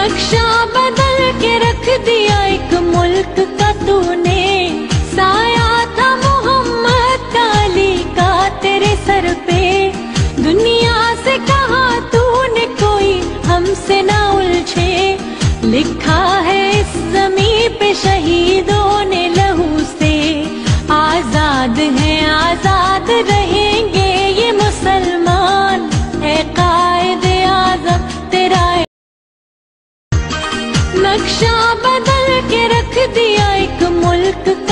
नक्शा बदल के रख दिया एक मुल्क का तूने, साया था मोहम्मद अली का तेरे सर पे। दुनिया से कहा तूने कोई हमसे ना उलझे, लिखा है इस ज़मीं पे शहीदों ने लहू से। आजाद हैं आजाद रहेंगे ये मुसलमान, है कायद आज़म तेरा। नक्शा बदल के रख दिया एक मुल्क का